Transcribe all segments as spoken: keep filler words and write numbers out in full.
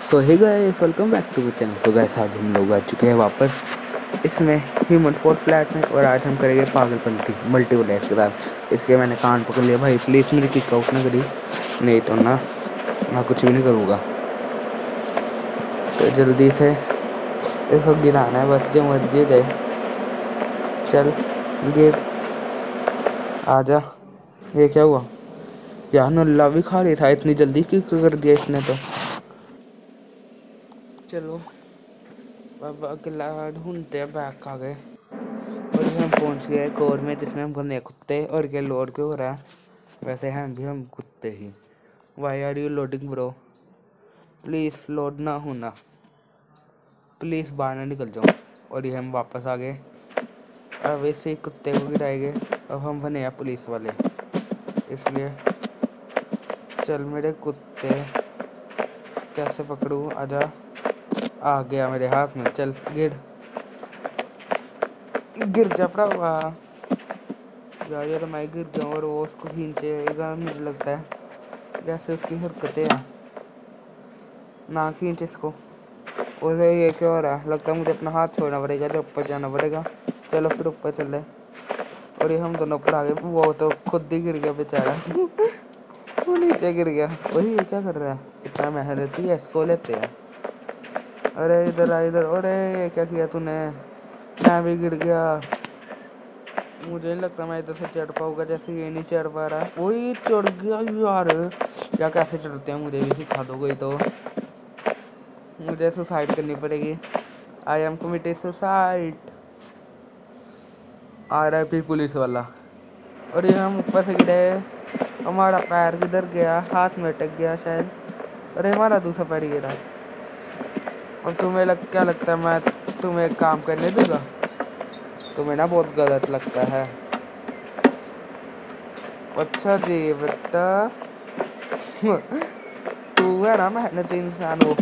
So hey guys, welcome back to the channel. So guys, आज हम लोग आ चुके हैं वापस इसमें ह्यूमन फोर फ्लैट में, और आज हम करेंगे पागलपंती मल्टीवर्स के साथ। इसके मैंने कान पकड़ लिया भाई, प्लीज़ मेरी किक आउट ना करी, नहीं तो ना मैं कुछ भी नहीं करूँगा। तो जल्दी से इसको गिराना है, बस जो मर्जी जाए। चल गिर, आजा। ये क्या हुआ यार? नल्ला भी खा रही था, इतनी जल्दी किक कर दिया इसने तो। चलो अब अगला ढूंढते हैं, बैक आ गए और हम पहुंच गए एक और में जिसमें हम बने कुत्ते। और क्या लोड क्यों हो रहा है? वैसे हैं भी हम कुत्ते ही। Why are you loading bro? Please load ना होना, प्लीज़ बाहर ना निकल जाओ। और ये हम वापस आ गए। अब इसे कुत्ते को गिराएंगे। अब हम बने हैं पुलिस वाले, इसलिए चल मेरे कुत्ते, कैसे पकड़ूँ? आजा, आ गया मेरे हाथ में। चल गिर, गिर जा पड़ा हुआ यार। ये तो मैं गिर गया और वो उसको खींचेगा, मुझे लगता है जैसे उसकी हरकतें हैं। ना खींच इसको। और ये क्या हो रहा है? लगता है मुझे अपना हाथ छोड़ना पड़ेगा, जो ऊपर जाना पड़ेगा। चलो फिर ऊपर चल रहे। और ये हम दोनों ऊपर आ गए। वो तो खुद ही गिर गया बेचारा वो नीचे गिर गया। वही ये क्या कर रहा है? इतना मेहनती है, इसको लेते हैं। अरे इधर आ, इधर। अरे क्या किया तूने? मैं भी गिर गया। मुझे नहीं लगता मैं इधर से चढ़ पाऊंगा, जैसे ये नहीं चढ़ पा रहा है। वही चढ़ गया यार। या कैसे चढ़ते हैं, मुझे भी सिखा दो कोई तो। मुझे सुसाइड करनी पड़ेगी। I am committed suicide. आ रहा है फिर पुलिस वाला। और ये हम ऊपर से गिरे। हमारा पैर किधर गया? हाथ में अटक गया शायद। अरे हमारा दूसरा पैर गिरा। और तुम्हें लग क्या लगता है मैं तुम्हें काम करने दूंगा? तुम्हें ना बहुत गलत लगता है। अच्छा जी बेटा तू है ना मेहनती इंसान। वो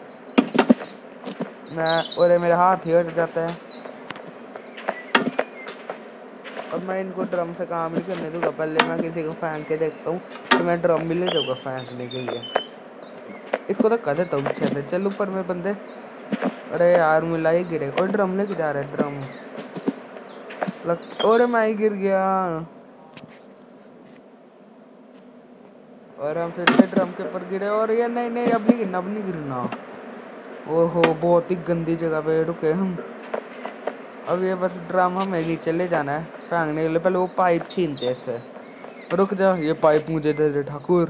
मैं, और मेरा हाथ ही हट जाता है। अब मैं इनको ड्रम से काम नहीं करने दूंगा। पहले मैं किसी को फेंक के देखता हूँ, तो मैं ड्रम भी ले जाऊँगा फेंकने के लिए। इसको तो कर देता हूँ पीछे से। चल ऊपर में बंदे। अरे यार मिला ही गिरे। और ड्रम लेके जा रहा है, ड्रम लग। और मैं ही गिर गया। और हम फिर से ड्रम के ऊपर गिरे। और ये नहीं नहीं, अब नहीं गिरना, अब नहीं गिरना। ओहो, बहुत ही गंदी जगह पे रुके हम। अब ये बस ड्रम हमें नीचे ले जाना है फेंकने के लिए। पहले वो पाइप छीनते हैं इससे। रुक जा, ये पाइप मुझे दे दे ठाकुर।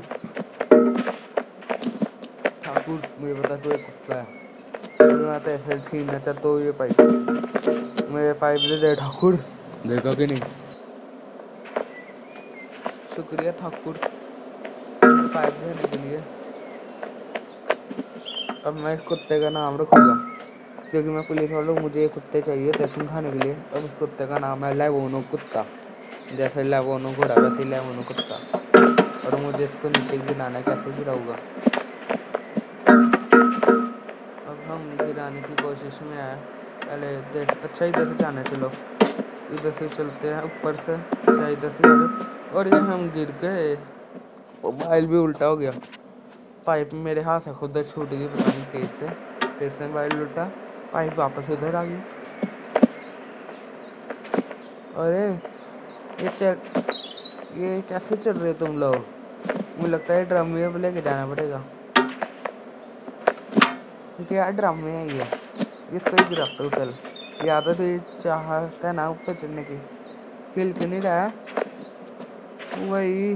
ठाकुर मुझे बता, तू एक कुत्ता है, चल तो ऐसे छीनना चाहता तो ये पाइप मेरे पाइप दे दे ठाकुर। देखा कि नहीं? शुक्रिया ठाकुर मुझे पाइप देने के लिए। अब मैं इस कुत्ते का नाम रखूँगा, क्योंकि मैं पुलिस वालों, मुझे ये कुत्ते चाहिए थे समझाने के लिए। अब इस कुत्ते का नाम है लेवोनो कुत्ता। जैसे लेवोनो घोड़ा, वैसे ही लेवोनो कुत्ता। और मुझे इसको नीचे गिराना, कैसे गिराऊंगा? अब हम गिराने की कोशिश में आए। पहले देख, अच्छा इधर से जाना, चलो इधर से चलते हैं ऊपर से। या इधर से आगे। और ये हम गिर गए। मोबाइल भी उल्टा हो गया। पाइप मेरे हाथ से खुद छूट गई, पता नहीं कैसे। फिर से मोबाइल उल्टा, पाइप वापस उधर आ गई। अरे ये चल, ये कैसे चल रहे तुम लोग? मुझे लगता है ड्रम में अब लेके जाना पड़ेगा। यार ड्रम में है ये, इसको ही गिराता हूँ। चल, ये आदत ही चाहता है ना ऊपर चढ़ने की। हिल के नहीं रहा है वही।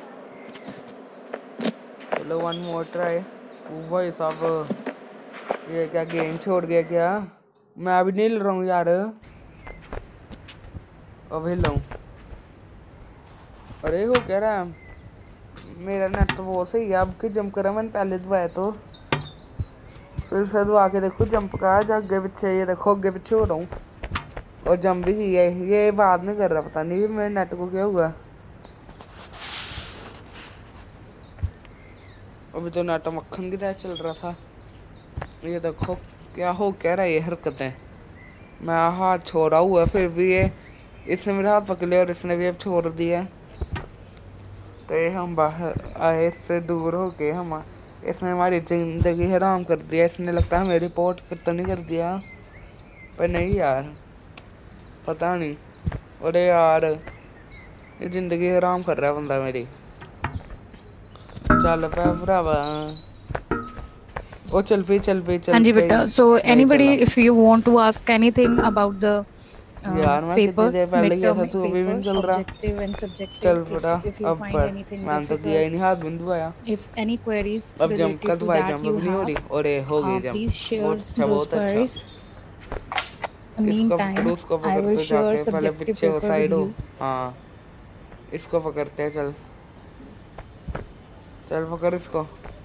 चलो वन मोर ट्राई। वही सब, ये क्या गेम छोड़ गया क्या? मैं अभी नहीं हिल रहा हूँ यार, अब हिल रहा हूँ। अरे हो क्या रहा है? मेरा नेट तो वो सही है। अब के जंप करा मैंने पहले दबाया तो, फिर से दबा के देखो जंप का। आगे पीछे, ये देखो आगे पीछे हो रहा हूँ। और जंप भी ही है, ये बाद में कर रहा, पता नहीं मेरे नेट को क्या हुआ। अभी तो नेट मक्खन की तरह चल रहा था। ये देखो क्या हो क्या रहा है, ये हरकतें। मैं हाथ छोड़ा हुआ फिर भी ये, इसने मेरा हाथ पकड़ लिया और इसने भी अब छोड़ दिया। तो ये हम बाहर आए, इससे दूर होके हम इसने हमारी जिंदगी हराम कर दिया। इसने लगता है हमें रिपोर्ट तो नहीं कर दिया, पर नहीं यार, पता नहीं। अरे यार ये जिंदगी हराम कर रहा है बंदा मेरी। चल पे भरावा, ओ चल पे चल पे हाँ चल जी पे। बेटा, सो नहीं एनीबडी चला if you want to ask anything about the यार, मैं कितनी पेपर, देर पहले मिड गया था, टर्म तू अभी भी नहीं पेपर, चल रहा। ऑब्जेक्टिव एंड चल सब्जेक्टिव, बेटा इफ इफ यू अब फाइंड पर, एनीथिंग मैंने तो किया ही डिफिकल्ट, नहीं, हाथ बिंदु आया। if any queries अब जंप कर related तो to भाई, that जंप you अब नहीं हो have, रही। और हो गई uh, जंप, please share बहुत अच्छा those बहुत अच्छा। queries. In the इसको पकड़ो, meantime, उसको I पकड़ will तो share जाके पहले subjective पीछे हो, paper with साइड हो। you. हाँ इसको पकड़ते हैं, चल चल पकड़ इसको।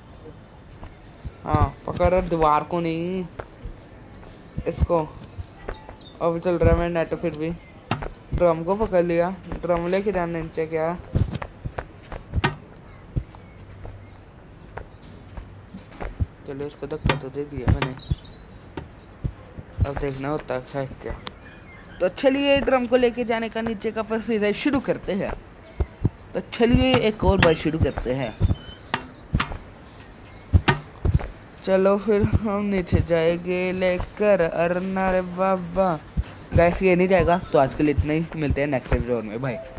हाँ पकड़, और दीवार को नहीं, इसको। अब चल रहा है मैं नेट, फिर भी ड्रम को पकड़ लिया। ड्रम लेके जाना नीचे क्या। चलो इसको धक्का तो दे दिया मैंने, अब देखना होता है क्या। तो चलिए ड्रम को लेके जाने का नीचे का प्रोसीजर शुरू करते हैं। तो चलिए एक और बार शुरू करते हैं। चलो फिर हम नीचे जाएंगे लेकर अरना रे बाबा। गैस ये नहीं जाएगा, तो आज के लिए इतना ही, मिलते हैं नेक्स्ट एपिसोड में भाई।